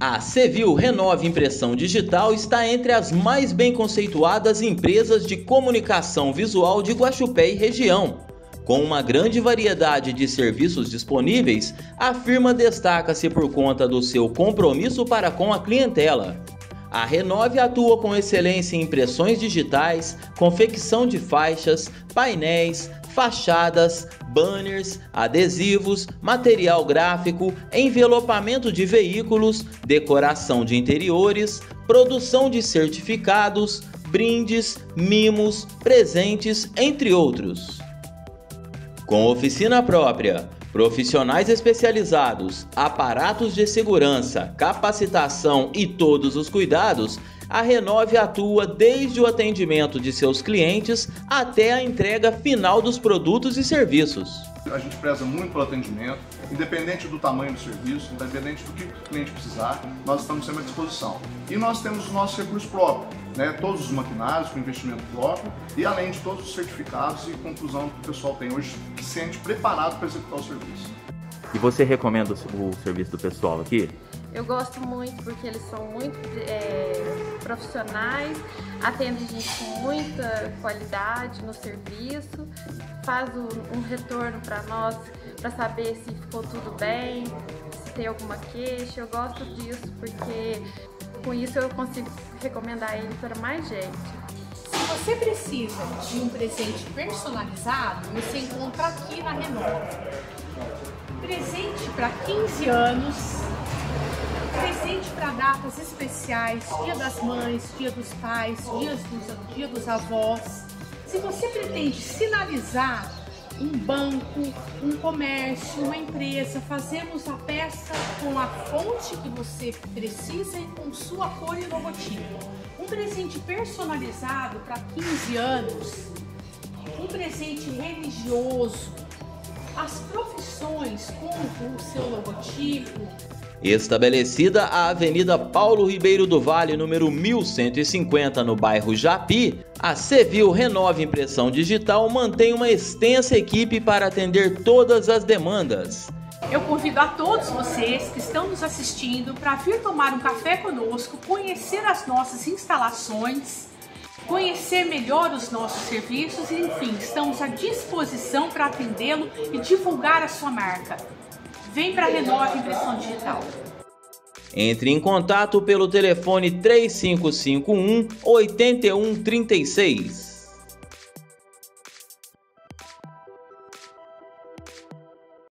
A Cevil Renove Impressão Digital está entre as mais bem conceituadas empresas de comunicação visual de Guaxupé e região. Com uma grande variedade de serviços disponíveis, a firma destaca-se por conta do seu compromisso para com a clientela. A Renove atua com excelência em impressões digitais, confecção de faixas, painéis, fachadas, banners, adesivos, material gráfico, envelopamento de veículos, decoração de interiores, produção de certificados, brindes, mimos, presentes, entre outros. Com oficina própria, profissionais especializados, aparatos de segurança, capacitação e todos os cuidados, a Renove atua desde o atendimento de seus clientes até a entrega final dos produtos e serviços. A gente preza muito pelo atendimento, independente do tamanho do serviço, independente do que o cliente precisar, nós estamos sempre à disposição. E nós temos os nossos recursos próprios, todos os maquinários com investimento próprio e além de todos os certificados e conclusão que o pessoal tem hoje, que se sente preparado para executar o serviço. E você recomenda o serviço do pessoal aqui? Eu gosto muito porque eles são muito profissionais, atendem a gente com muita qualidade no serviço, faz um retorno para nós para saber se ficou tudo bem, se tem alguma queixa. Eu gosto disso porque com isso eu consigo recomendar ele para mais gente. Se você precisa de um presente personalizado, você encontra aqui na Renove. Presente para 15 anos, presente para datas especiais, Dia das Mães, Dia dos Pais, Dia dos Avós. Se você pretende sinalizar um banco, um comércio, uma empresa, fazemos a peça com a fonte que você precisa e com sua cor e logotipo. Um presente personalizado para 15 anos, um presente religioso, as profissões com o seu logotipo. Estabelecida a Avenida Paulo Ribeiro do Vale, número 1150, no bairro Japi, a Cevil Renove Impressão Digital mantém uma extensa equipe para atender todas as demandas. Eu convido a todos vocês que estão nos assistindo para vir tomar um café conosco, conhecer as nossas instalações, conhecer melhor os nossos serviços e, enfim, estamos à disposição para atendê-lo e divulgar a sua marca. Vem para a Renove Impressão Digital. Entre em contato pelo telefone 3551 8136.